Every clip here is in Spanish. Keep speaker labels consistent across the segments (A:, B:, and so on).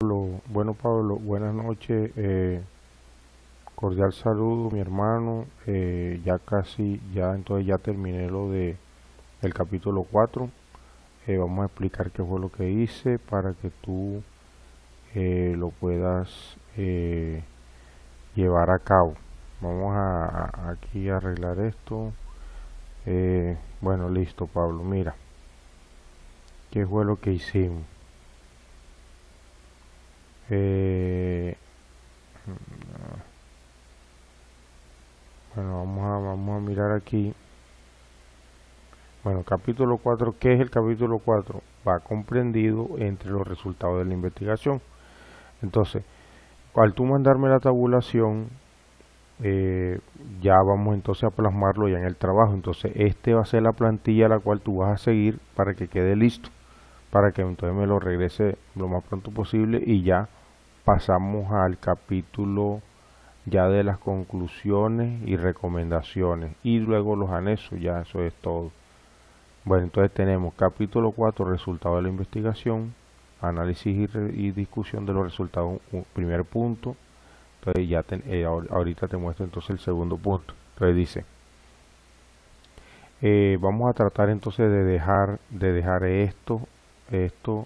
A: Bueno, Pablo, buenas noches. Cordial saludo, mi hermano. Ya casi, ya entonces ya terminé lo de el capítulo 4. Vamos a explicar qué fue lo que hice para que tú lo puedas llevar a cabo. Vamos aquí a arreglar esto. Bueno, listo, Pablo. Mira, qué fue lo que hicimos. Eh, bueno, vamos a mirar aquí. Bueno, capítulo 4. ¿Qué es el capítulo 4? Va comprendido entre los resultados de la investigación. Entonces, al tú mandarme la tabulación, ya vamos entonces a plasmarlo ya en el trabajo. Entonces, este va a ser la plantilla a la cual tú vas a seguir para que quede listo, para que entonces me lo regrese lo más pronto posible y ya pasamos al capítulo ya de las conclusiones y recomendaciones y luego los anexos, ya eso es todo. Bueno, entonces tenemos capítulo 4, resultados de la investigación, análisis y discusión de los resultados, primer punto. Entonces ya ahorita te muestro entonces el segundo punto. Entonces dice, vamos a tratar entonces de dejar esto,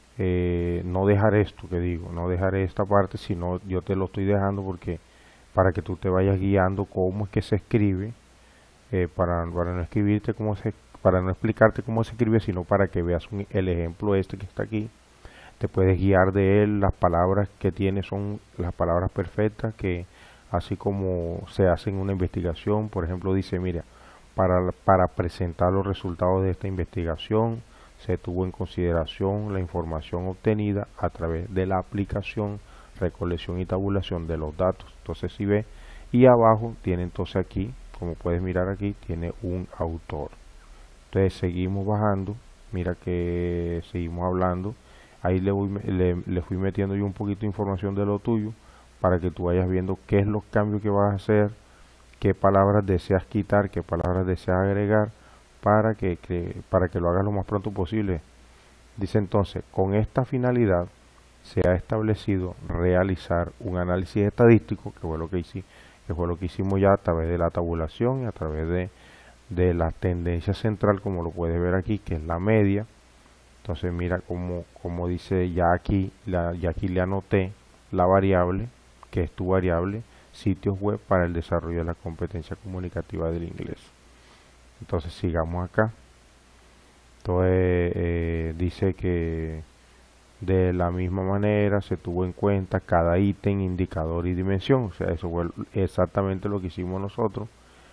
A: no dejar esto que digo, no dejar esta parte, sino yo te lo estoy dejando porque para que tú te vayas guiando cómo es que se escribe, para no escribirte para no explicarte cómo se escribe, sino para que veas el ejemplo este que está aquí. Te puedes guiar de él, las palabras que tiene son las palabras perfectas, que así como se hace en una investigación. Por ejemplo, dice, mira, para presentar los resultados de esta investigación, se tuvo en consideración la información obtenida a través de la aplicación, recolección y tabulación de los datos. Entonces, si ve, y abajo tiene entonces aquí, como puedes mirar aquí, tiene un autor. Entonces seguimos bajando, mira que seguimos hablando. Ahí le fui metiendo yo un poquito de información de lo tuyo para que tú vayas viendo qué es los cambios que vas a hacer, qué palabras deseas quitar, qué palabras deseas agregar para que lo hagas lo más pronto posible. Dice entonces, con esta finalidad se ha establecido realizar un análisis estadístico, que fue lo que hicimos ya a través de la tabulación y a través de la tendencia central, como lo puedes ver aquí, que es la media. Entonces mira como dice ya aquí le anoté la variable, que es tu variable, sitios web para el desarrollo de la competencia comunicativa del inglés. Entonces sigamos acá. Entonces dice que de la misma manera se tuvo en cuenta cada ítem, indicador y dimensión. O sea, eso fue exactamente lo que hicimos nosotros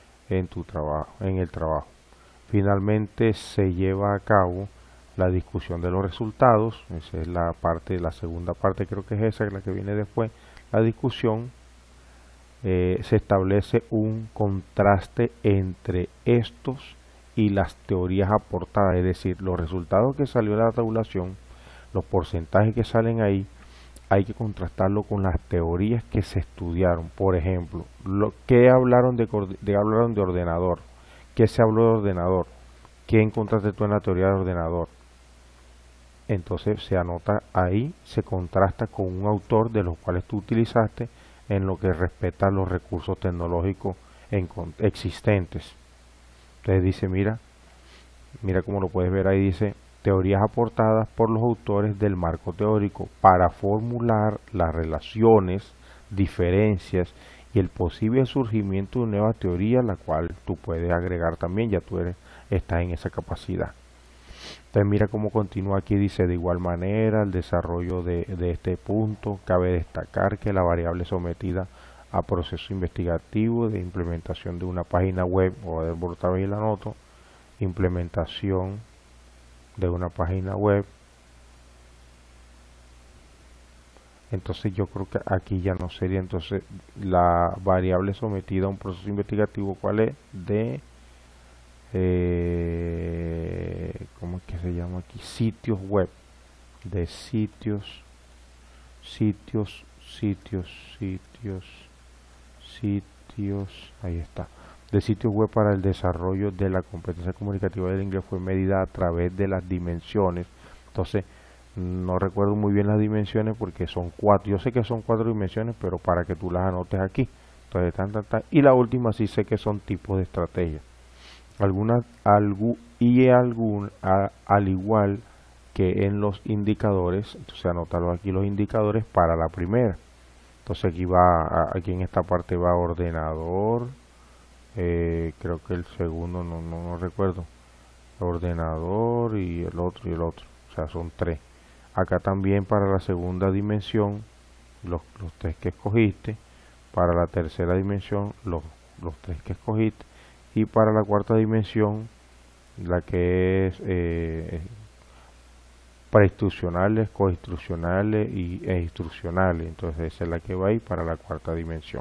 A: en el trabajo. Finalmente se lleva a cabo la discusión de los resultados. Esa es la segunda parte, creo que es esa, la que viene después. La discusión, se establece un contraste entre estos y las teorías aportadas, es decir, los resultados que salió de la tabulación, los porcentajes que salen ahí, hay que contrastarlo con las teorías que se estudiaron. Por ejemplo, ¿qué hablaron de ordenador? ¿Qué se habló de ordenador? ¿Qué encontraste tú en la teoría de ordenador? Entonces se anota ahí, se contrasta con un autor de los cuales tú utilizaste en lo que respecta a los recursos tecnológicos existentes. Entonces dice, mira cómo lo puedes ver ahí, dice, teorías aportadas por los autores del marco teórico para formular las relaciones, diferencias y el posible surgimiento de una nueva teoría, la cual tú puedes agregar también, ya estás en esa capacidad. Entonces mira cómo continúa aquí, dice, de igual manera el desarrollo de este punto, cabe destacar que la variable sometida a proceso investigativo de implementación de una página web, o de otra vez la anoto, implementación de una página web. Entonces yo creo que aquí ya no sería entonces la variable sometida a un proceso investigativo, ¿cuál es? ¿Cómo es que se llama aquí? Sitios web, de sitios, ahí está, de sitios web para el desarrollo de la competencia comunicativa del inglés fue medida a través de las dimensiones. Entonces no recuerdo muy bien las dimensiones porque son 4, yo sé que son 4 dimensiones, pero para que tú las anotes aquí. Entonces, y la última sí sé que son tipos de estrategia. Al igual que en los indicadores, entonces anótalo aquí los indicadores para la primera. Entonces aquí en esta parte va ordenador, creo que el segundo no recuerdo, ordenador y el otro, o sea son 3. Acá también para la segunda dimensión, los 3 que escogiste, para la tercera dimensión, los 3 que escogiste, y para la cuarta dimensión, la que es preinstruccionales, coinstruccionales e instruccionales. Entonces esa es la que va a ir para la cuarta dimensión.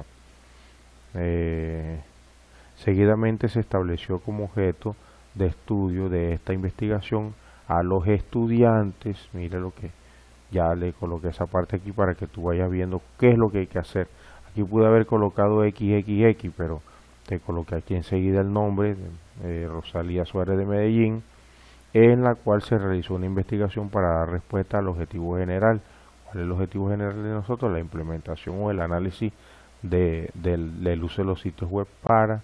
A: Seguidamente se estableció como objeto de estudio de esta investigación a los estudiantes. Mira lo que ya le coloqué esa parte aquí para que tú vayas viendo qué es lo que hay que hacer. Aquí pude haber colocado XXX, pero te coloqué aquí enseguida el nombre de Rosalía Suárez de Medellín, en la cual se realizó una investigación para dar respuesta al objetivo general. ¿Cuál es el objetivo general de nosotros? La implementación o el análisis del uso de los sitios web para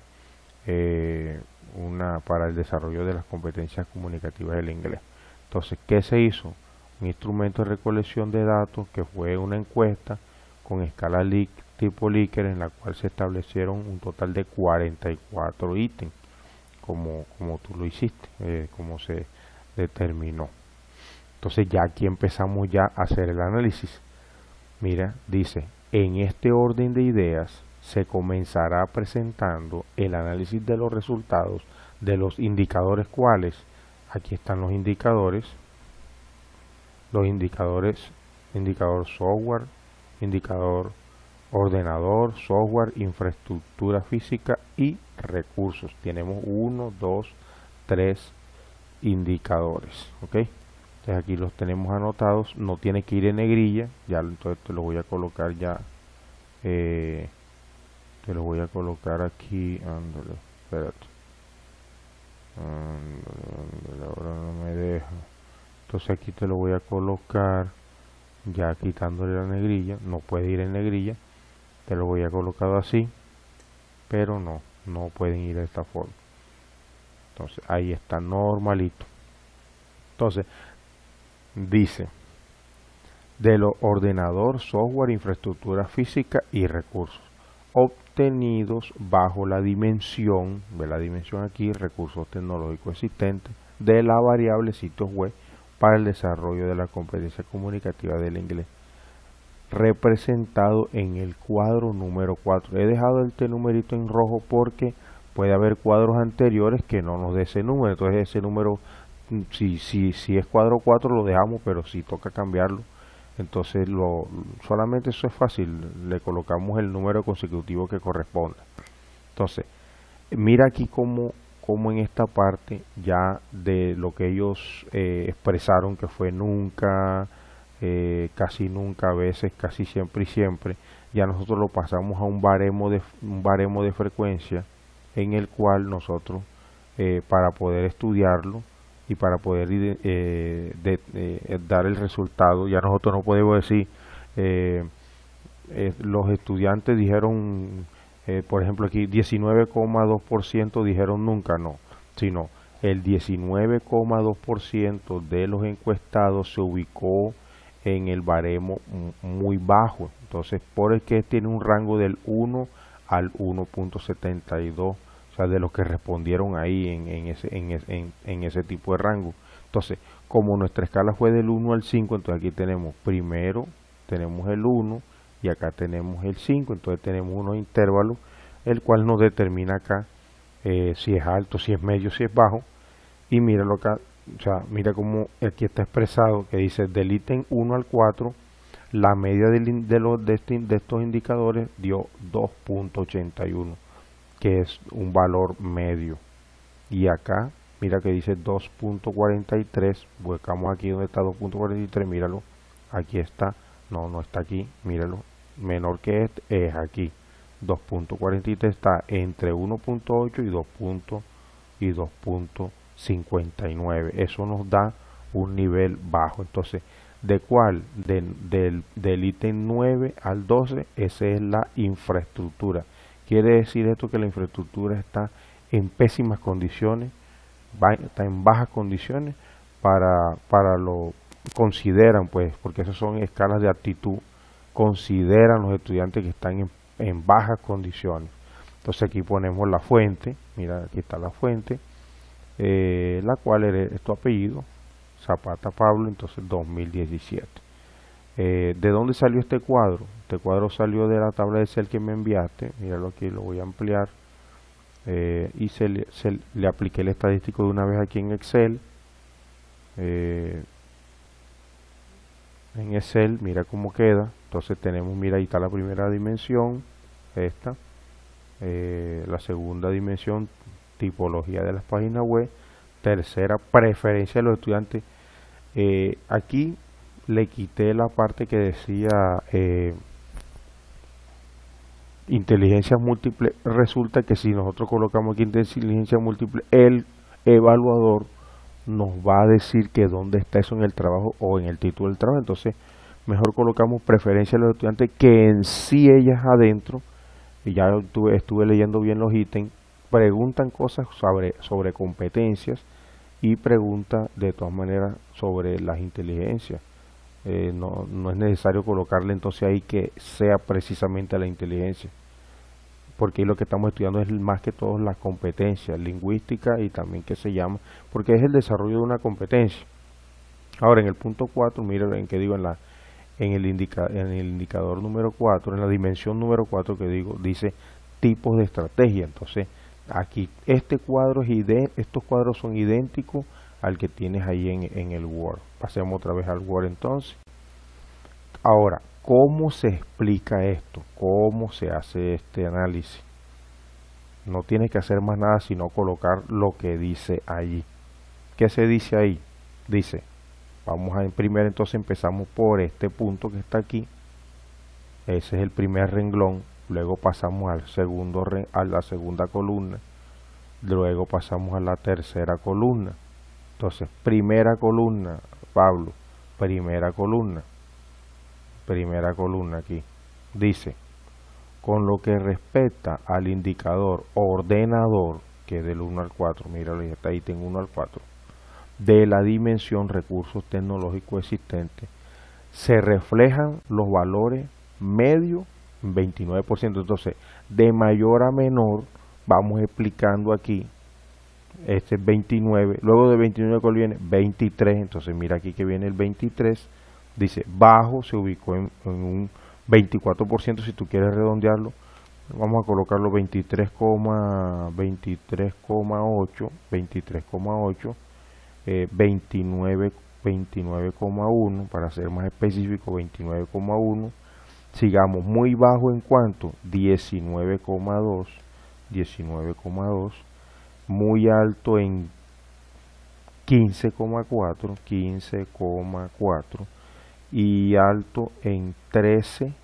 A: para el desarrollo de las competencias comunicativas del inglés. Entonces, ¿qué se hizo? Un instrumento de recolección de datos que fue una encuesta con escala tipo Likert, en la cual se establecieron un total de 44 ítems, como tú lo hiciste, como se determinó. Entonces ya aquí empezamos ya a hacer el análisis. Mira, dice, en este orden de ideas se comenzará presentando el análisis de los resultados de los indicadores. ¿Cuáles? Aquí están los indicadores, indicador software, indicador ordenador, software, infraestructura física y recursos. Tenemos 1, 2, 3 indicadores, ¿ok? Entonces aquí los tenemos anotados, no tiene que ir en negrilla, ya entonces te lo voy a colocar ya, te lo voy a colocar aquí, ándale, espérate, ándale, ahora no me deja, entonces aquí te lo voy a colocar, ya quitándole la negrilla, no puede ir en negrilla, te lo voy a colocar así, pero no pueden ir de esta forma. Entonces ahí está normalito. Entonces dice de lo ordenador, software, infraestructura física y recursos obtenidos bajo la dimensión, ve la dimensión aquí, recursos tecnológicos existentes de la variable sitios web para el desarrollo de la competencia comunicativa del inglés, representado en el cuadro número 4. He dejado este numerito en rojo porque puede haber cuadros anteriores que no nos dé ese número, entonces ese número, si es cuadro 4 lo dejamos, pero si toca cambiarlo, entonces solamente eso es fácil, le colocamos el número consecutivo que corresponda. Entonces, mira aquí como en esta parte ya de lo que ellos expresaron que fue nunca, casi nunca, a veces, casi siempre y siempre, ya nosotros lo pasamos a un baremo de frecuencia en el cual nosotros para poder estudiarlo y para poder dar el resultado, ya nosotros no podemos decir los estudiantes dijeron por ejemplo aquí 19,2% dijeron nunca, no, sino el 19,2% de los encuestados se ubicó en el baremo muy bajo, entonces por el que tiene un rango del 1 al 1.72, o sea, de los que respondieron ahí en ese tipo de rango. Entonces, como nuestra escala fue del 1 al 5, entonces aquí tenemos primero, tenemos el 1 y acá tenemos el 5, entonces tenemos unos intervalos, el cual nos determina acá si es alto, si es medio, si es bajo. Y míralo acá, o sea, mira cómo aquí está expresado, que dice del ítem 1 al 4, la media de estos indicadores dio 2.81, que es un valor medio. Y acá, mira que dice 2.43, buscamos aquí donde está 2.43, míralo, aquí está, no está aquí, míralo, menor que este es aquí, 2.43 está entre 1.8 y 2.59, eso nos da un nivel bajo. Entonces ¿De cuál? Del ítem 9 al 12, esa es la infraestructura. Quiere decir esto que la infraestructura está en pésimas condiciones, está en bajas condiciones para lo consideran, pues, porque esas son escalas de aptitud, consideran los estudiantes que están en bajas condiciones. Entonces aquí ponemos la fuente, mira, aquí está la fuente, la cual es tu apellido, Zapata Pablo, entonces 2017. ¿De dónde salió este cuadro? Este cuadro salió de la tabla de Excel que me enviaste, míralo aquí, lo voy a ampliar, y le apliqué el estadístico de una vez aquí en Excel. En Excel, mira cómo queda. Entonces tenemos, mira, ahí está la primera dimensión, esta, la segunda dimensión, tipología de las páginas web, tercera, preferencia de los estudiantes. Aquí le quité la parte que decía inteligencia múltiple. Resulta que si nosotros colocamos aquí inteligencia múltiple, el evaluador nos va a decir que dónde está eso en el trabajo o en el título del trabajo. Entonces mejor colocamos preferencia de los estudiantes, que en sí ellas adentro, y ya estuve leyendo bien los ítems, preguntan cosas sobre competencias y pregunta de todas maneras sobre las inteligencias. No es necesario colocarle entonces ahí que sea precisamente la inteligencia, porque lo que estamos estudiando es más que todo la competencia lingüística y también que se llama, porque es el desarrollo de una competencia. Ahora en el punto 4, miren en que digo en el indicador número 4, en la dimensión número 4 que digo, dice tipos de estrategia. Entonces aquí estos cuadros son idénticos al que tienes ahí en el Word. Pasemos otra vez al Word entonces. Ahora, ¿cómo se explica esto? ¿Cómo se hace este análisis? No tienes que hacer más nada sino colocar lo que dice allí. ¿Qué se dice ahí? Dice, vamos a imprimir, entonces empezamos por este punto que está aquí. Ese es el primer renglón. Luego pasamos a la segunda columna. Luego pasamos a la tercera columna. Entonces, primera columna, Pablo, primera columna aquí. Dice, con lo que respecta al indicador ordenador, que es del 1 al 4, míralo, ya está ahí, tengo 1 al 4, de la dimensión recursos tecnológicos existentes, se reflejan los valores medio 29%. Entonces, de mayor a menor, vamos explicando aquí. Este es 29, luego de 29 ¿cuál viene? 23, entonces mira aquí que viene el 23, dice bajo, se ubicó en un 24%, si tú quieres redondearlo, vamos a colocarlo 23,8, 29,1, para ser más específico, 29,1, sigamos muy bajo en cuanto, 19,2, muy alto en 15,4 y alto en 13,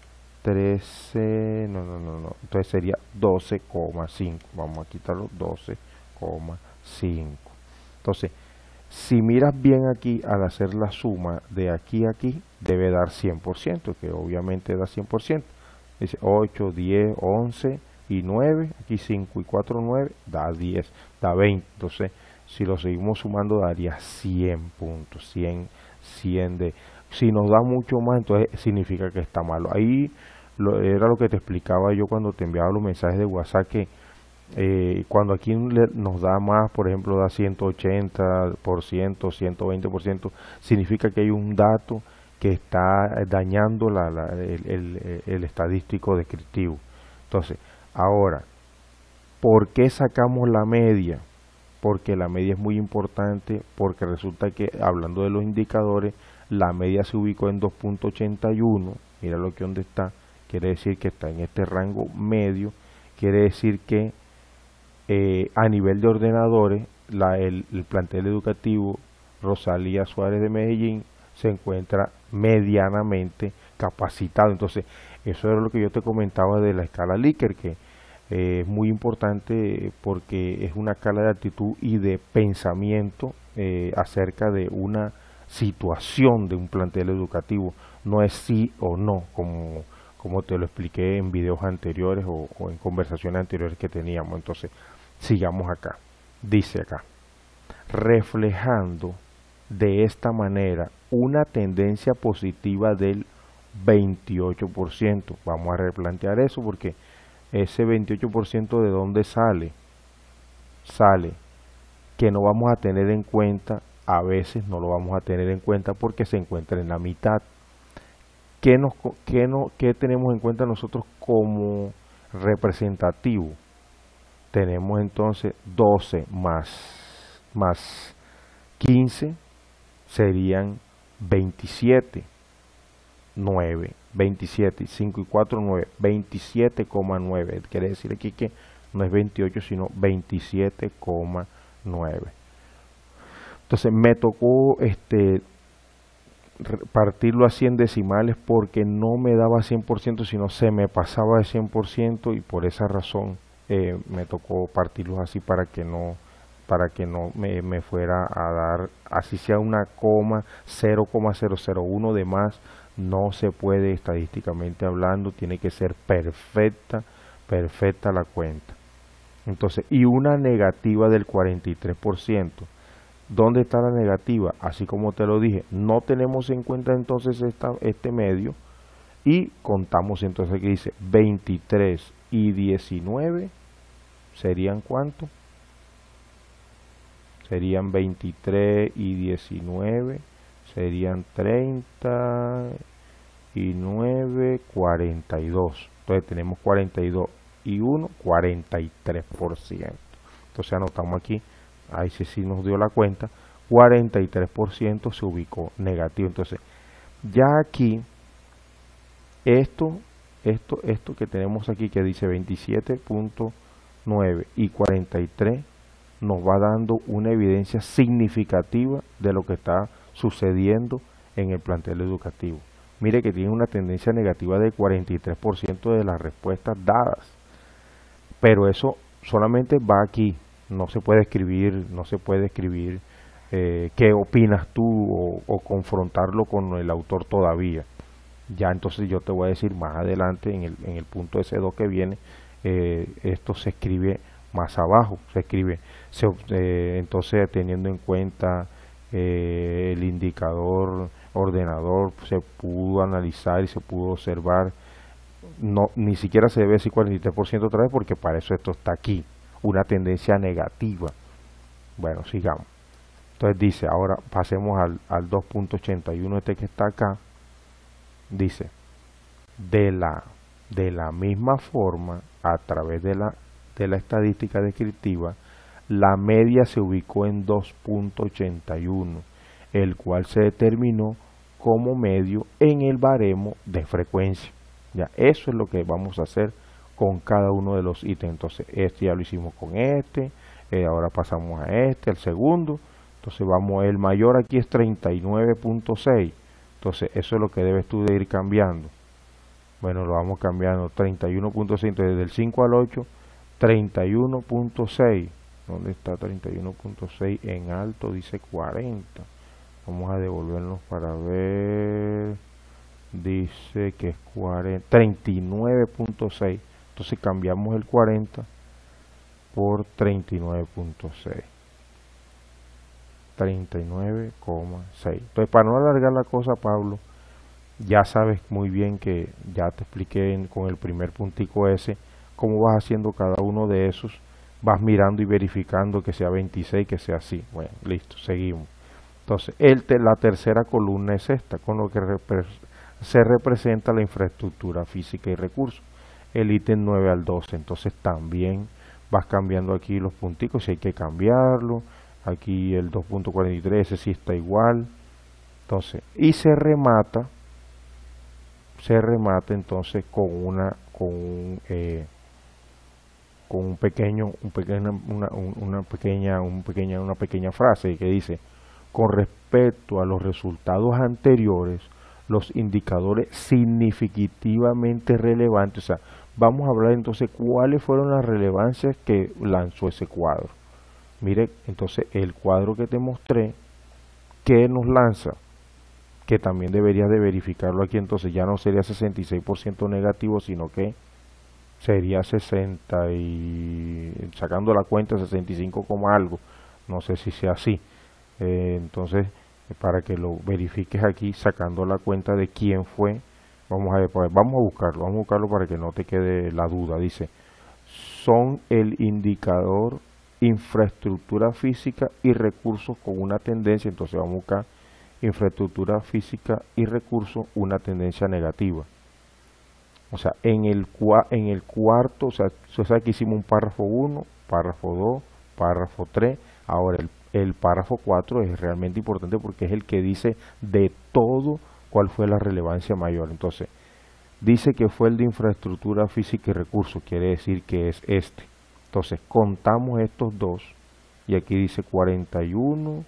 A: no, entonces sería 12,5, vamos a quitarlo, 12,5. Entonces, si miras bien aquí, al hacer la suma de aquí a aquí, debe dar 100%, que obviamente da 100%. Dice 8, 10, 11 y 9, aquí 5 y 4, 9, da 10, da 20. Entonces, si lo seguimos sumando, daría 100 puntos, 100 de... Si nos da mucho más, entonces significa que está malo. Ahí era lo que te explicaba yo cuando te enviaba los mensajes de WhatsApp, que cuando aquí nos da más, por ejemplo, da 180%, 120%, significa que hay un dato que está dañando el estadístico descriptivo. Entonces, ahora, ¿por qué sacamos la media? Porque la media es muy importante, porque resulta que, hablando de los indicadores, la media se ubicó en 2.81, mira lo que donde está, quiere decir que está en este rango medio, quiere decir que a nivel de ordenadores, el plantel educativo Rosalía Suárez de Medellín se encuentra medianamente capacitado. Entonces, eso era lo que yo te comentaba de la escala Likert, que es muy importante porque es una escala de actitud y de pensamiento acerca de una situación de un plantel educativo, no es sí o no, como te lo expliqué en videos anteriores o en conversaciones anteriores que teníamos. Entonces, sigamos acá. Dice acá, reflejando de esta manera una tendencia positiva del 28%. Vamos a replantear eso porque ese 28% de dónde sale. Sale que no vamos a tener en cuenta, a veces no lo vamos a tener en cuenta porque se encuentra en la mitad. ¿Qué tenemos en cuenta nosotros como representativo? Tenemos entonces 12 más 15 serían 27, 9, 27, 5 y 4, 9, 27,9. Quiere decir aquí que no es 28, sino 27,9. Entonces me tocó partirlo así en decimales porque no me daba 100%, sino se me pasaba de 100% y por esa razón me tocó partirlos así para que no me fuera a dar, así sea una coma, 0,001 de más, no se puede estadísticamente hablando, tiene que ser perfecta la cuenta. Entonces, y una negativa del 43%. ¿Dónde está la negativa? Así como te lo dije, no tenemos en cuenta entonces este medio y contamos entonces que dice 23 y 19 serían ¿cuánto? Serían 23 y 19, serían 30 y 9, 42. Entonces tenemos 42 y 1, 43%. Entonces anotamos aquí, ahí sí nos dio la cuenta, 43% se ubicó negativo. Entonces ya aquí, esto que tenemos aquí que dice 27,9 y 43 nos va dando una evidencia significativa de lo que está sucediendo en el plantel educativo. Mire que tiene una tendencia negativa del 43% de las respuestas dadas, pero eso solamente va aquí, no se puede escribir qué opinas tú o confrontarlo con el autor todavía. Ya entonces yo te voy a decir más adelante en el punto S2 que viene, esto se escribe más abajo, se escribe entonces teniendo en cuenta el indicador ordenador, se pudo analizar y se pudo observar, no, ni siquiera se debe decir 43% otra vez porque para eso esto está aquí, una tendencia negativa. Bueno, sigamos. Entonces dice, ahora pasemos al 2.81, este que está acá, dice, de la misma forma, a través de la estadística descriptiva, la media se ubicó en 2.81, el cual se determinó como medio en el baremo de frecuencia. Ya, eso es lo que vamos a hacer con cada uno de los ítems. Entonces, este ya lo hicimos con ahora pasamos a al segundo. Entonces, el mayor aquí es 39,6. Entonces, eso es lo que debes tú de ir cambiando. Bueno, lo vamos cambiando, 31,6, desde el 5 al 8, 31,6. ¿Dónde está 31,6? En alto dice 40. Vamos a devolvernos para ver. Dice que es 39,6. Entonces cambiamos el 40 por 39,6. 39,6. Entonces, para no alargar la cosa, Pablo, ya sabes muy bien que ya te expliqué con el primer puntico ese cómo vas haciendo cada uno de esos, vas mirando y verificando que sea 26, que sea así. Bueno, listo, seguimos. Entonces, la tercera columna es esta, con lo que se representa la infraestructura física y recursos, el ítem 9 al 12. Entonces también vas cambiando aquí los punticos si hay que cambiarlo. Aquí el 2.43, ese sí está igual. Entonces, y se remata entonces con una pequeña frase que dice: con respecto a los resultados anteriores, los indicadores significativamente relevantes, o sea, vamos a hablar entonces cuáles fueron las relevancias que lanzó ese cuadro. Mire, entonces el cuadro que te mostré ¿Qué nos lanza? Que también deberías de verificarlo aquí, entonces ya no sería 66% negativo, sino que sería 60 y sacando la cuenta 65 como algo, no sé si sea así. Entonces, para que lo verifiques aquí, sacando la cuenta de quién fue, vamos a ver, vamos a buscarlo para que no te quede la duda. Dice, son el indicador infraestructura física y recursos con una tendencia, entonces vamos a buscar infraestructura física y recursos, una tendencia negativa. O sea, en el cuarto, o sea, que hicimos un párrafo 1, párrafo 2, párrafo 3, ahora el párrafo 4 es realmente importante porque es el que dice de todo cuál fue la relevancia mayor. Entonces, dice que fue el de infraestructura física y recursos, quiere decir que es este. Entonces, contamos estos dos, y aquí dice 41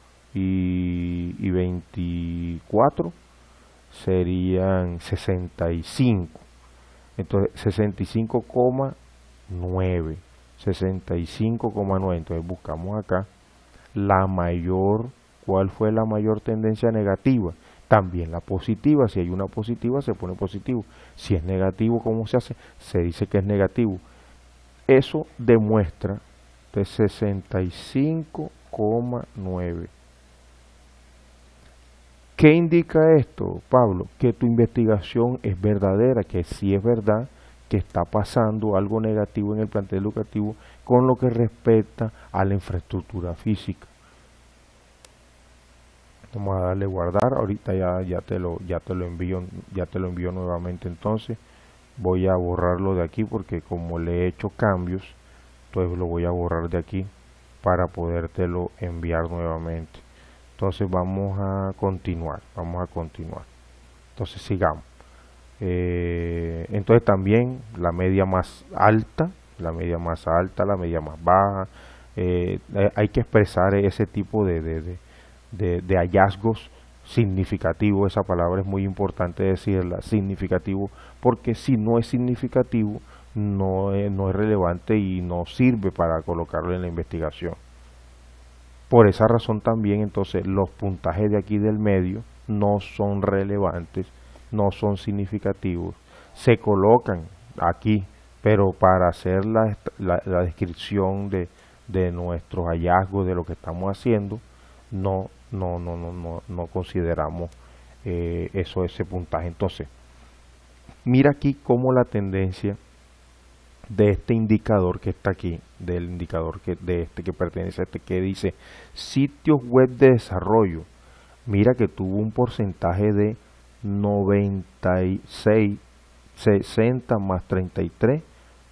A: y 24, serían 65. Entonces 65,9, 65,9. Entonces buscamos acá la mayor, ¿cuál fue la mayor tendencia negativa? También la positiva, si hay una positiva se pone positivo, si es negativo, ¿cómo se hace? Se dice que es negativo. Eso demuestra de 65,9. ¿Qué indica esto, Pablo? Que tu investigación es verdadera, que sí es verdad que está pasando algo negativo en el plantel educativo con lo que respecta a la infraestructura física. Vamos a darle guardar, ahorita ya te lo envío nuevamente. Entonces voy a borrarlo de aquí porque como le he hecho cambios, entonces lo voy a borrar de aquí para podértelo enviar nuevamente. Entonces vamos a continuar. Entonces sigamos. Entonces también la media más alta, la media más baja. Hay que expresar ese tipo de hallazgos significativos. Esa palabra es muy importante decirla, significativo, porque si no es significativo, no es relevante y no sirve para colocarlo en la investigación. Por esa razón también entonces los puntajes de aquí del medio no son relevantes, no son significativos, se colocan aquí, pero para hacer la descripción de nuestros hallazgos, de lo que estamos haciendo, no consideramos ese puntaje. Entonces, mira aquí cómo la tendencia de este indicador que está aquí, del indicador que pertenece a este, que dice sitios web de desarrollo, mira que tuvo un porcentaje de 96, 60 más 33,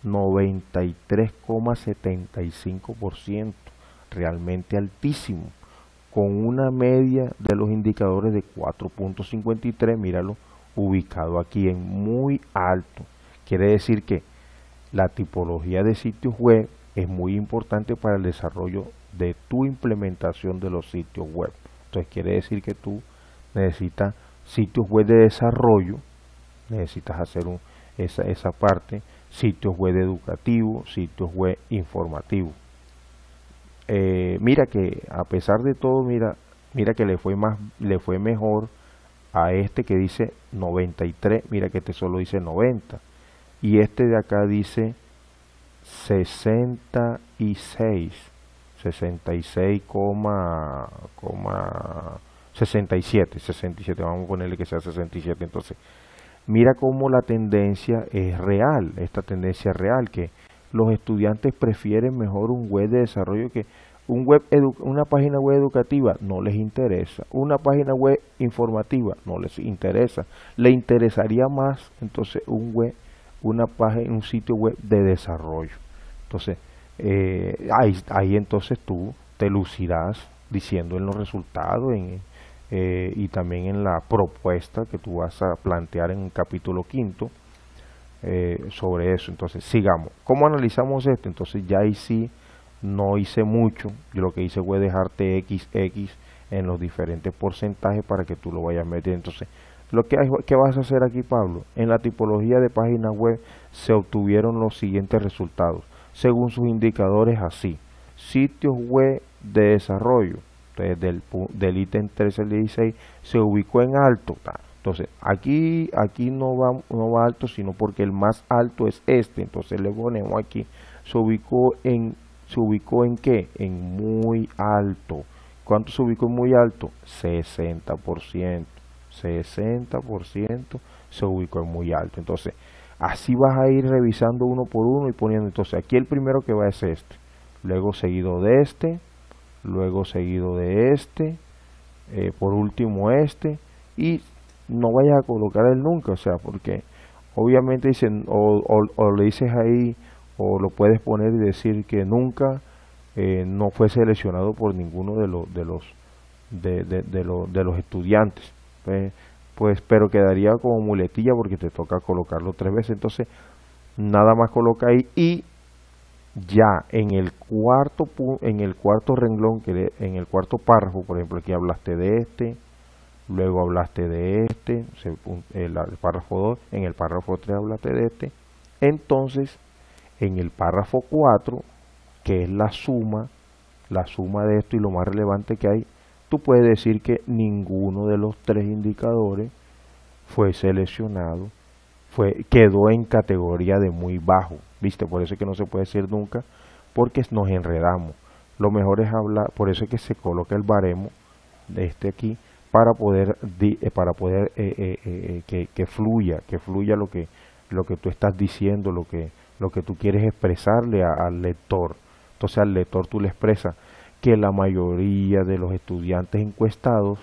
A: 93,75%, realmente altísimo, con una media de los indicadores de 4,53, míralo, ubicado aquí en muy alto. Quiere decir que la tipología de sitios web es muy importante para el desarrollo de tu implementación de los sitios web. Entonces quiere decir que tú necesitas sitios web de desarrollo, necesitas hacer esa parte, sitios web educativos, sitios web informativos. Mira que a pesar de todo, mira que le fue mejor a este que dice 93, mira que este solo dice 90. Y este de acá dice 66, 67, vamos a ponerle que sea 67. Entonces, mira cómo la tendencia es real, esta tendencia es real, que los estudiantes prefieren mejor un web de desarrollo que una página web educativa, no les interesa. Una página web informativa, no les interesa. Le interesaría más entonces un sitio web de desarrollo. Entonces, ahí entonces tú te lucirás diciendo en los resultados y también en la propuesta que tú vas a plantear en un capítulo 5 sobre eso. Entonces, sigamos. ¿Cómo analizamos esto? Entonces, ya ahí sí no hice mucho. Yo lo que hice fue dejarte XX en los diferentes porcentajes para que tú lo vayas metiendo. Entonces, ¿qué vas a hacer aquí, Pablo? En la tipología de página web se obtuvieron los siguientes resultados, según sus indicadores así. Sitios web de desarrollo, Entonces del ítem 13 al 16 se ubicó en alto. Entonces aquí no va alto, sino porque el más alto es este. Entonces le ponemos aquí, ¿se ubicó en qué? En muy alto. ¿Cuánto se ubicó en muy alto? 60%. 60% se ubicó en muy alto. Entonces, así vas a ir revisando uno por uno y poniendo. Entonces, aquí el primero que va es este. Luego seguido de este. Luego seguido de este. Por último este. Y no vayas a colocar el nunca. O sea, porque obviamente dicen, o le dices ahí, o lo puedes poner y decir que nunca no fue seleccionado por ninguno de los estudiantes. Pues, pero quedaría como muletilla porque te toca colocarlo 3 veces. Entonces, nada más coloca ahí y ya en el cuarto renglón, en el cuarto párrafo, por ejemplo, aquí hablaste de este, luego hablaste de este, el párrafo 2, en el párrafo 3 hablaste de este. Entonces, en el párrafo 4, que es la suma de esto y lo más relevante que hay, tú puedes decir que ninguno de los 3 indicadores fue seleccionado, quedó en categoría de muy bajo, ¿viste? Por eso es que no se puede decir nunca, porque nos enredamos. Lo mejor es hablar, por eso es que se coloca el baremo de este aquí, para poder que fluya lo que tú estás diciendo, lo que tú quieres expresarle al lector. Entonces al lector tú le expresas que la mayoría de los estudiantes encuestados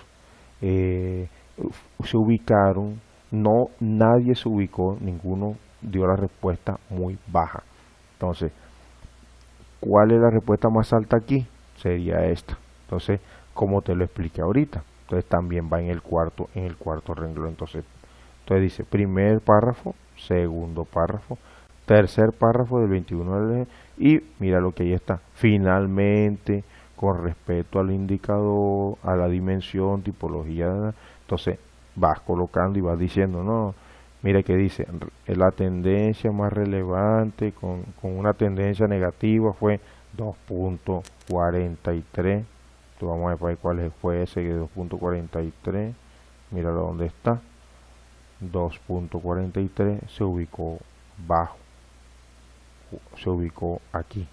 A: se ubicaron, nadie se ubicó, ninguno dio la respuesta muy baja. Entonces, ¿cuál es la respuesta más alta aquí? Sería esta. Entonces, como te lo expliqué ahorita, entonces también va en el cuarto renglón. Entonces dice primer párrafo, segundo párrafo, tercer párrafo del 21 al y mira lo que ahí está. Finalmente, con respecto al indicador, a la dimensión, tipología, entonces vas colocando y vas diciendo, no, mira que dice, la tendencia más relevante con una tendencia negativa fue 2.43. Entonces vamos a ver cuál fue ese de 2.43. Míralo dónde está. 2.43 se ubicó bajo. Se ubicó aquí.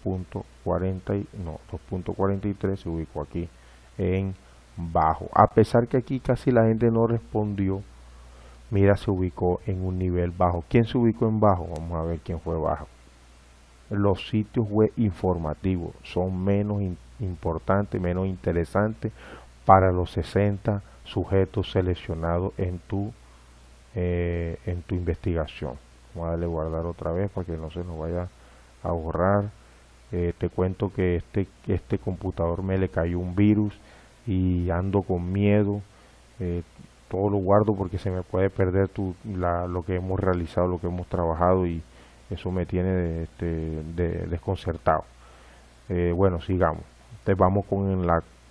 A: 2.43 se ubicó aquí en bajo. A pesar que aquí casi la gente no respondió, mira, se ubicó en un nivel bajo. ¿Quién se ubicó en bajo? Vamos a ver quién fue bajo. Los sitios web informativos son menos importantes, menos interesantes para los 60 sujetos seleccionados en tu investigación. Vamos a darle guardar otra vez para que no se nos vaya a borrar. Te cuento que este computador me le cayó un virus y ando con miedo. Todo lo guardo porque se me puede perder lo que hemos realizado, lo que hemos trabajado, y eso me tiene desconcertado. Bueno, sigamos. Entonces vamos con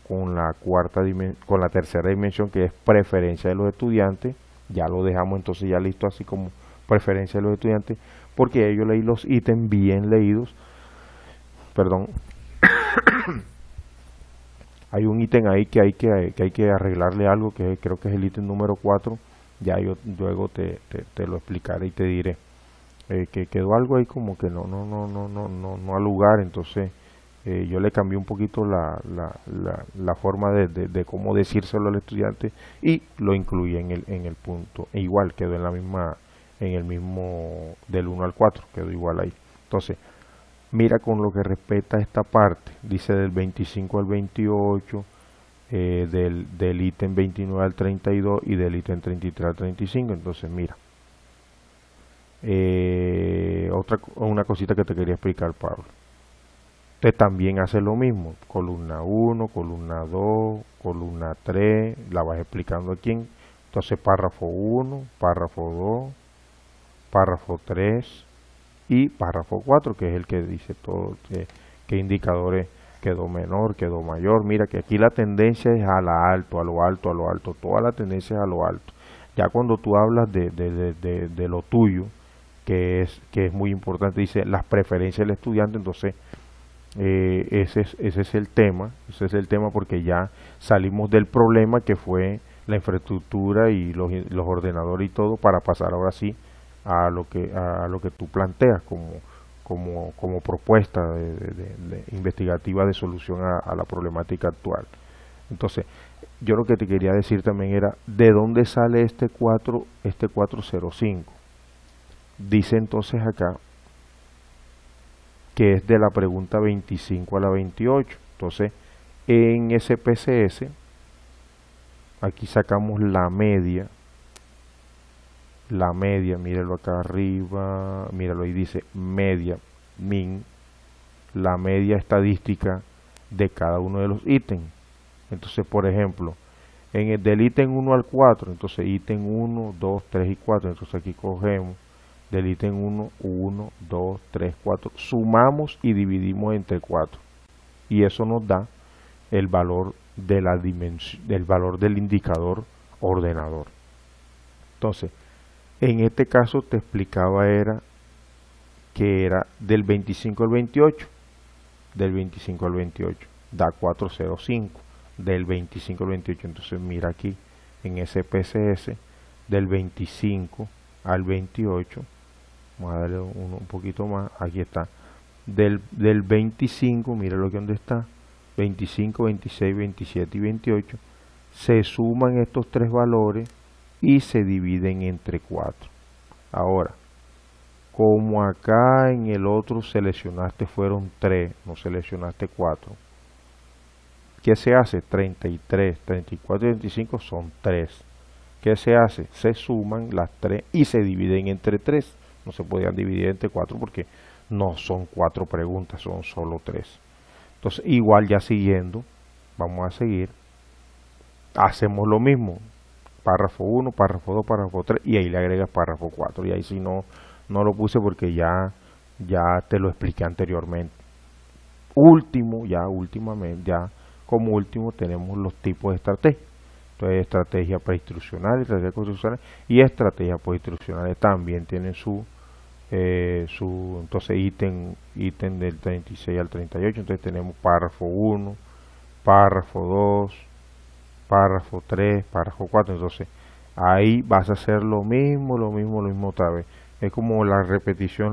A: la tercera dimensión, que es preferencia de los estudiantes. Ya lo dejamos entonces ya listo, así como preferencia de los estudiantes, porque yo leí los ítems bien leídos. Perdón. Hay un ítem ahí que hay que arreglarle algo, que creo que es el ítem número 4. Ya yo luego te lo explicaré y te diré que quedó algo ahí como que no al lugar. Entonces yo le cambié un poquito la forma de cómo decírselo al estudiante y lo incluí en el punto. E igual quedó en el mismo del 1 al 4, quedó igual ahí. Entonces, mira con lo que respecta a esta parte, dice del 25 al 28, del ítem 29 al 32 y del ítem 33 al 35. Entonces, mira, una cosita que te quería explicar, Pablo. Usted también hace lo mismo, columna 1, columna 2, columna 3, la vas explicando aquí. Entonces, párrafo 1, párrafo 2, párrafo 3 y párrafo 4, que es el que dice todo, qué indicadores quedó menor, quedó mayor. Mira que aquí la tendencia es a la alto, a lo alto, a lo alto, toda la tendencia es a lo alto. Ya cuando tú hablas de lo tuyo, que es muy importante, dice las preferencias del estudiante, entonces ese es el tema, ese es el tema porque ya salimos del problema que fue la infraestructura y los ordenadores y todo para pasar ahora sí a lo que tú planteas como propuesta investigativa de solución a la problemática actual. Entonces, yo lo que te quería decir también era, ¿de dónde sale este 405? Dice entonces acá que es de la pregunta 25 a la 28. Entonces, en SPSS, aquí sacamos la media, míralo acá arriba, míralo ahí dice media, min, la media estadística de cada uno de los ítems. Entonces, por ejemplo, en el del ítem 1 al 4, entonces ítem 1, 2, 3 y 4, entonces aquí cogemos del ítem 1, 1, 2, 3, 4, sumamos y dividimos entre 4. Y eso nos da el valor de la dimensión, del valor del indicador ordenador. Entonces, en este caso te explicaba era que era del 25 al 28, del 25 al 28, da 405, del 25 al 28. Entonces mira aquí en SPSS, del 25 al 28, vamos a darle un poquito más, aquí está, del 25, mira lo que donde está, 25, 26, 27 y 28, se suman estos tres valores y se dividen entre 4. Ahora, como acá en el otro seleccionaste fueron 3, no seleccionaste 4, ¿qué se hace? 33, 34 y 35 son 3. ¿Qué se hace? Se suman las 3 y se dividen entre 3. No se podían dividir entre 4 porque no son 4 preguntas, son solo 3. Entonces, igual ya siguiendo, vamos a seguir, hacemos lo mismo. Párrafo 1, párrafo 2, párrafo 3 y ahí le agregas párrafo 4. Y ahí si no, no lo puse porque ya te lo expliqué anteriormente. Últimamente, como último tenemos los tipos de estrategia. Entonces, estrategia preinstruccional, estrategia construccional y estrategia postinstruccionales también tienen entonces ítem del 36 al 38. Entonces tenemos párrafo 1, párrafo 2, párrafo 3, párrafo 4. Entonces ahí vas a hacer lo mismo otra vez. Es como la repetición.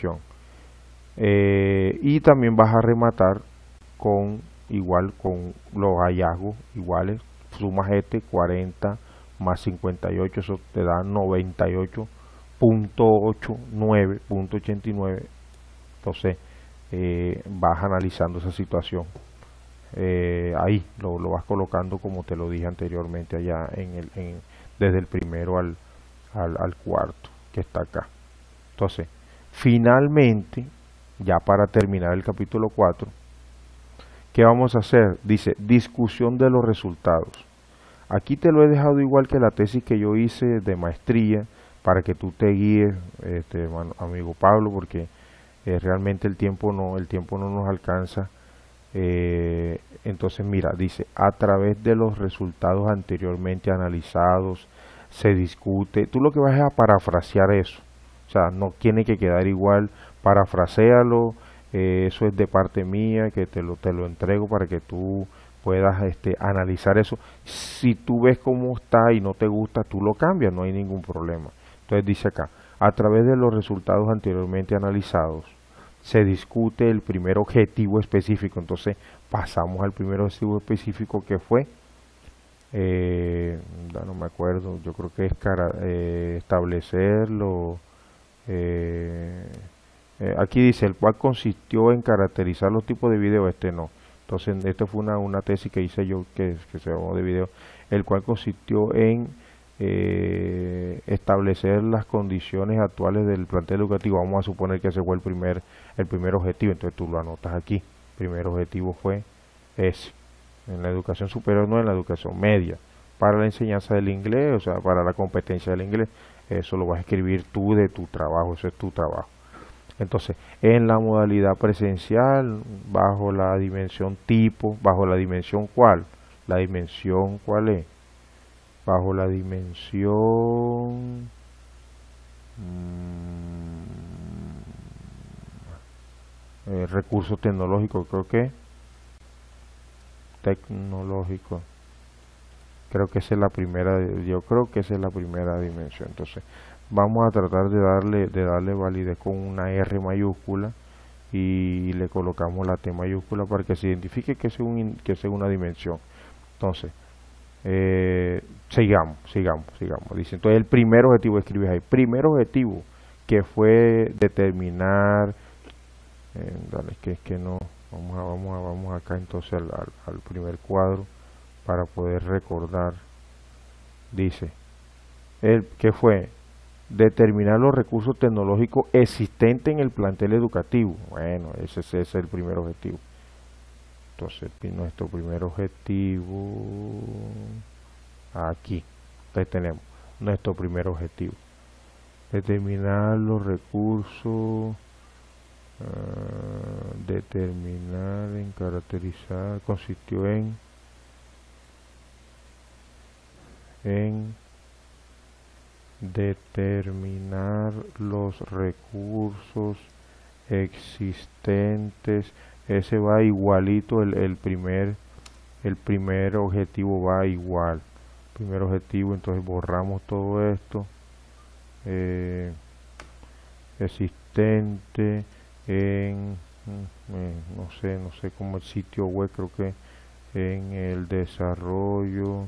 A: Y también vas a rematar con con los hallazgos iguales. Sumas 40 más 58, eso te da 98.89. Entonces vas analizando esa situación. Ahí lo vas colocando como te lo dije anteriormente allá desde el primero al cuarto que está acá. Entonces, finalmente, ya para terminar el capítulo 4, ¿qué vamos a hacer? Dice, discusión de los resultados. Aquí te lo he dejado igual que la tesis que yo hice de maestría, para que tú te guíes, amigo Pablo, porque realmente el tiempo no nos alcanza. Entonces mira, dice, a través de los resultados anteriormente analizados, se discute, tú lo que vas a parafrasear eso, o sea, no tiene que quedar igual, parafrasealo, eso es de parte mía, que te lo entrego para que tú puedas analizar eso. Si tú ves cómo está y no te gusta, tú lo cambias, no hay ningún problema. Entonces dice acá, a través de los resultados anteriormente analizados, se discute el primer objetivo específico. Entonces pasamos al primer objetivo específico que fue, no me acuerdo, yo creo que es establecerlo. Aquí dice, el cual consistió en caracterizar los tipos de video, no. Entonces, esto fue una tesis que hice yo que se llamó de video, el cual consistió en establecer las condiciones actuales del plantel educativo. Vamos a suponer que ese fue el primer objetivo, entonces tú lo anotas aquí. El primer objetivo fue ese, en la educación superior, no en la educación media, para la enseñanza del inglés, o sea, para la competencia del inglés. Eso lo vas a escribir tú de tu trabajo, eso es tu trabajo. Entonces, en la modalidad presencial, bajo la dimensión tipo, bajo la dimensión ¿cuál? La dimensión ¿cuál es? Bajo la dimensión recursos tecnológicos, tecnológico, creo que esa es la primera, yo creo que esa es la primera dimensión. Entonces vamos a tratar de darle validez con una R mayúscula y le colocamos la T mayúscula para que se identifique que es una dimensión. Entonces sigamos. Dice, entonces el primer objetivo, escribes ahí, primer objetivo, que fue determinar, dale, es que no, vamos acá entonces al primer cuadro para poder recordar. Dice, que fue determinar los recursos tecnológicos existentes en el plantel educativo. Bueno, ese es el primer objetivo. Entonces nuestro primer objetivo aquí, entonces tenemos nuestro primer objetivo, determinar los recursos, determinar, en caracterizar, consistió en determinar los recursos existentes. Ese va igualito, el primer objetivo va igual. Primer objetivo, entonces borramos todo esto. Existente en, no sé cómo el sitio web, creo que en el desarrollo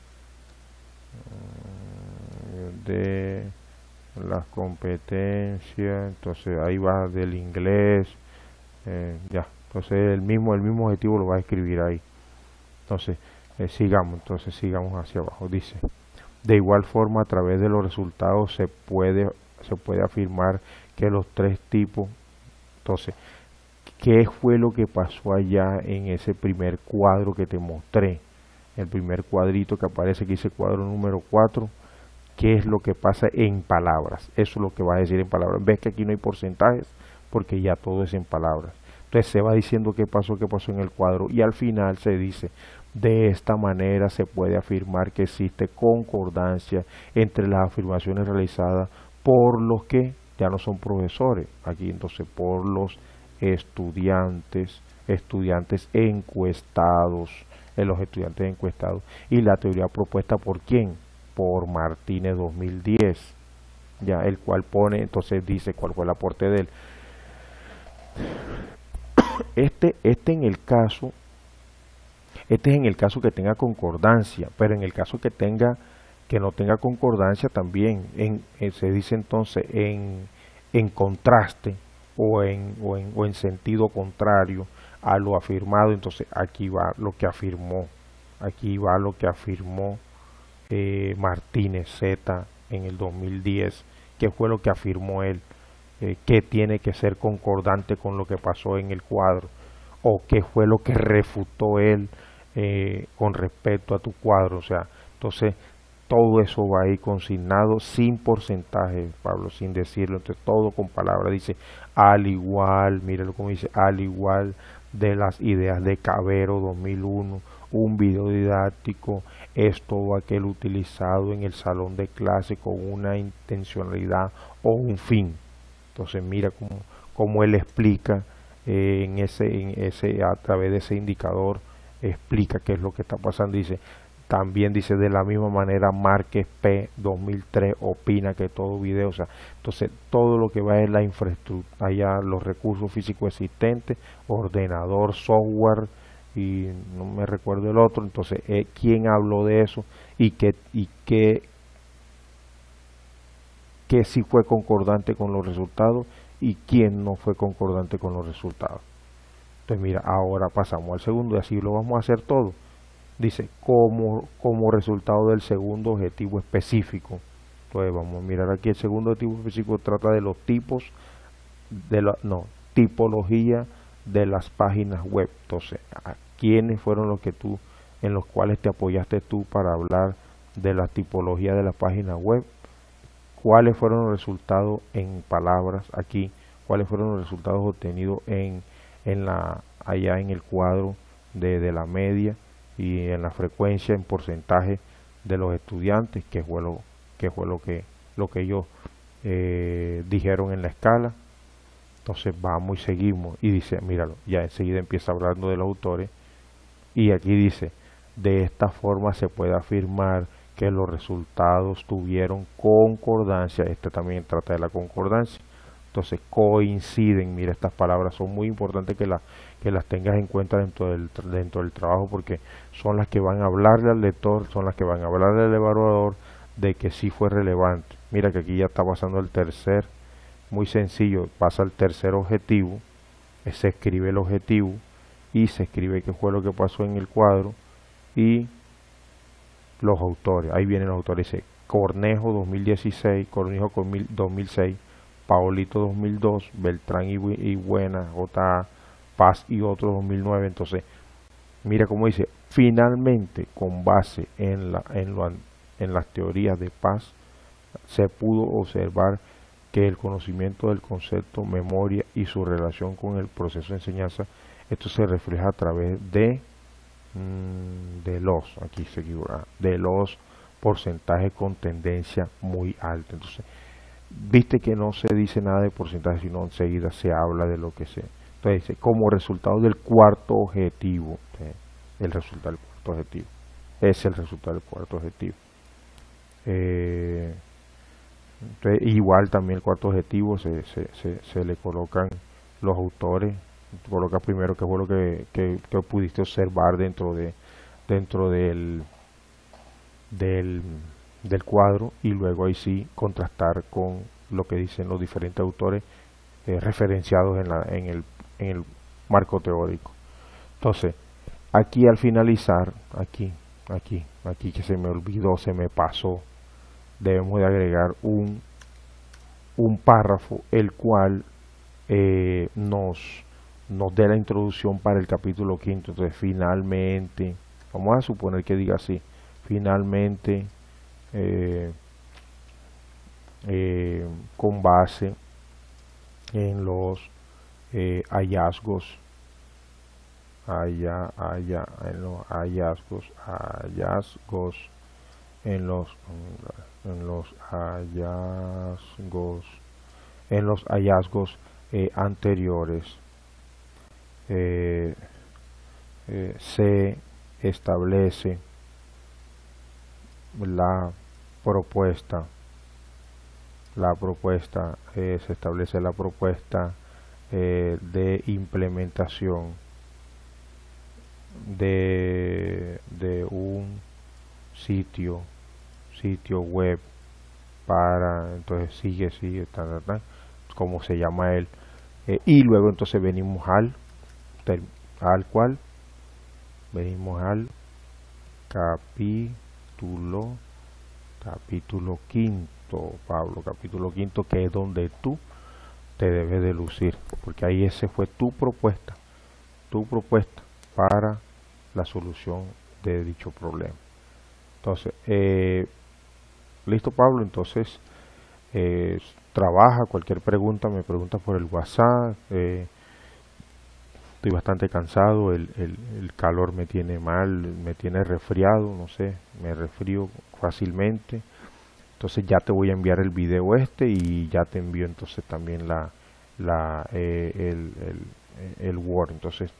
A: de las competencias. Entonces ahí va del inglés, ya. Entonces el mismo objetivo lo va a escribir ahí. Entonces sigamos hacia abajo. Dice, de igual forma, a través de los resultados se puede afirmar que los tres tipos. Entonces, ¿qué fue lo que pasó allá en ese primer cuadro que te mostré? El primer cuadrito que aparece, que dice cuadro número 4. ¿Qué es lo que pasa en palabras? Eso es lo que va a decir en palabras. Ves que aquí no hay porcentajes porque ya todo es en palabras. Entonces se va diciendo qué pasó en el cuadro, y al final se dice, de esta manera se puede afirmar que existe concordancia entre las afirmaciones realizadas por los que ya no son profesores, aquí entonces por los estudiantes encuestados, y la teoría propuesta por ¿quién? Por Martínez 2010, ya, el cual pone, entonces dice cuál fue el aporte de él. Este es en el caso que tenga concordancia, pero en el caso que no tenga concordancia también se dice entonces en contraste o en sentido contrario a lo afirmado. Entonces aquí va lo que afirmó Martínez Z en el 2010. ¿Qué fue lo que afirmó él? ¿Qué tiene que ser concordante con lo que pasó en el cuadro? ¿O qué fue lo que refutó él con respecto a tu cuadro? O sea, entonces todo eso va ahí consignado sin porcentaje, Pablo, sin decirlo. Entonces todo con palabras. Dice, al igual, míralo como dice, al igual de las ideas de Cabero 2001, un video didáctico es todo aquel utilizado en el salón de clase con una intencionalidad o un fin. Entonces mira cómo él explica a través de ese indicador, explica qué es lo que está pasando. También dice, de la misma manera Márquez P 2003 opina que todo video, o sea, entonces todo lo que va es la infraestructura, allá los recursos físicos existentes, ordenador, software, y no me recuerdo el otro. Entonces quién habló de eso y que sí fue concordante con los resultados y quién no fue concordante con los resultados. Entonces mira, ahora pasamos al segundo y así lo vamos a hacer todo. Dice, como resultado del segundo objetivo específico. Entonces vamos a mirar aquí, el segundo objetivo específico trata de los tipos, tipología de las páginas web. Entonces, ¿quiénes fueron en los cuales te apoyaste tú para hablar de la tipología de la página web? ¿Cuáles fueron los resultados en palabras aquí? ¿Cuáles fueron los resultados obtenidos allá en el cuadro de la media y en la frecuencia, en porcentaje de los estudiantes, que fue lo que ellos dijeron en la escala? Entonces vamos y seguimos y dice, míralo, ya enseguida empieza hablando de los autores y aquí dice, de esta forma se puede afirmar que los resultados tuvieron concordancia. Este también trata de la concordancia. Entonces coinciden, mira, estas palabras son muy importantes que las tengas en cuenta dentro del trabajo, porque son las que van a hablarle al lector, son las que van a hablarle al evaluador de que sí fue relevante. Mira que aquí ya está pasando el tercer, muy sencillo, pasa el tercer objetivo, se escribe el objetivo y se escribe qué fue lo que pasó en el cuadro y los autores. Ahí vienen los autores, dice Cornejo 2016, Cornejo 2006, Paolito 2002, Beltrán y Buena, J. Paz y otros 2009. Entonces, mira cómo dice, finalmente, con base en las teorías de Paz, se pudo observar que el conocimiento del concepto memoria y su relación con el proceso de enseñanza, esto se refleja a través aquí se equivoca, de los porcentajes con tendencia muy alta. Entonces, viste que no se dice nada de porcentaje, sino enseguida se habla de lo que se. Entonces dice, como resultado del cuarto objetivo, el resultado del cuarto objetivo, es el resultado del cuarto objetivo. Entonces, igual también el cuarto objetivo se le colocan los autores, coloca primero qué fue lo que pudiste observar dentro del cuadro, y luego ahí sí contrastar con lo que dicen los diferentes autores referenciados en el marco teórico. Entonces, aquí al finalizar, aquí que se me olvidó, se me pasó, debemos de agregar un párrafo el cual nos dé la introducción para el capítulo quinto. Entonces, finalmente, vamos a suponer que diga así, finalmente, con base en los hallazgos en los hallazgos en los hallazgos anteriores, se establece la propuesta se establece la propuesta de implementación de un sitio web para, entonces sigue como se llama él, y luego entonces venimos venimos al capítulo quinto, Pablo, capítulo quinto, que es donde tú te debes de lucir, porque ahí ese fue tu propuesta para la solución de dicho problema. Entonces, listo, Pablo. Entonces, trabaja, cualquier pregunta me pregunta por el WhatsApp. Estoy bastante cansado, el calor me tiene mal, me tiene resfriado, no sé, me resfrío fácilmente. Entonces ya te voy a enviar el video y ya te envío entonces también el Word. Entonces,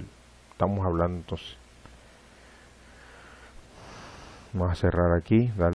A: estamos hablando entonces. Vamos a cerrar aquí, dale.